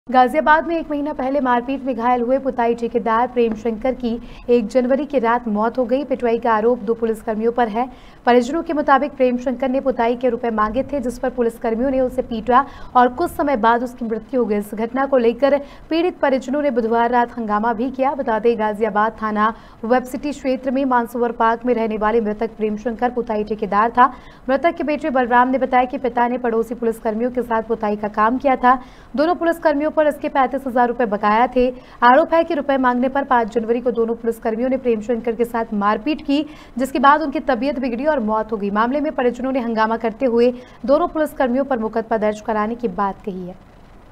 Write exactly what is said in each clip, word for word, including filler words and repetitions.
गाजियाबाद में एक महीना पहले मारपीट में घायल हुए पुताई ठेकेदार प्रेम शंकर की एक जनवरी की रात मौत हो गई। पिटवाई का आरोप दो पुलिसकर्मियों पर है। परिजनों के मुताबिक प्रेम शंकर ने पुताई के रुपए मांगे थे, जिस पर पुलिसकर्मियों ने उसे पीटा और कुछ समय बाद उसकी मृत्यु हो गई। इस घटना को लेकर पीड़ित परिजनों ने बुधवार रात हंगामा भी किया। बता दें, गाजियाबाद थाना वेबसिटी क्षेत्र में मानसरोवर पार्क में रहने वाले मृतक प्रेम शंकर पुताई ठेकेदार था। मृतक के बेटे बलराम ने बताया कि पिता ने पड़ोसी पुलिसकर्मियों के साथ पुताई का काम किया था। दोनों पुलिसकर्मियों पर इसके पैंतीस हजार रुपए बकाया थे। आरोप है कि रुपए मांगने पर पाँच जनवरी को दोनों पुलिसकर्मियों ने प्रेम शंकर के साथ मारपीट की, जिसके बाद उनकी तबीयत बिगड़ी और मौत हो गई। मामले में परिजनों ने हंगामा करते हुए दोनों पुलिसकर्मियों पर मुकदमा दर्ज कराने की बात कही है।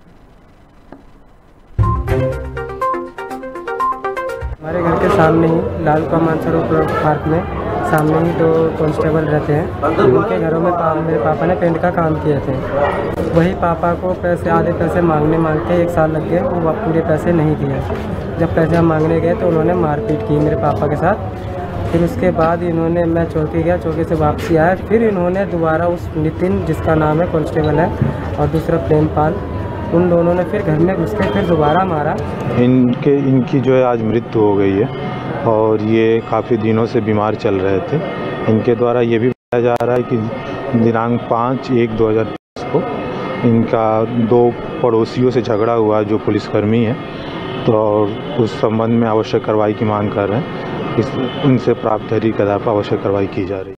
हमारे घर के सामने ही लालका मानसरोवर पार्क में सामने ही दो कांस्टेबल रहते हैं। उनके घरों में पा, मेरे पापा ने पेंट का काम किए थे। वही पापा को पैसे आधे पैसे मांगने मांगते एक साल लग गए, वो पूरे पैसे नहीं दिए। जब पैसे हम मांगने गए तो उन्होंने मारपीट की मेरे पापा के साथ। फिर उसके बाद इन्होंने मैं चौकी गया, चौकी से वापसी आया, फिर इन्होंने दोबारा उस नितिन, जिसका नाम है कांस्टेबल है, और दूसरा प्रेमपाल, उन दोनों ने फिर घर में घुस के फिर दोबारा मारा। इनके इनकी जो है आज मृत्यु हो गई है और ये काफ़ी दिनों से बीमार चल रहे थे। इनके द्वारा ये भी बताया जा रहा है कि दिनांक पाँच एक दो हज़ार तेईस को इनका दो पड़ोसियों से झगड़ा हुआ जो पुलिसकर्मी हैं, तो उस संबंध में आवश्यक कार्रवाई की मांग कर रहे हैं। इस उनसे प्राप्त तहरीर के आधार पर आवश्यक कार्रवाई की जा रही है।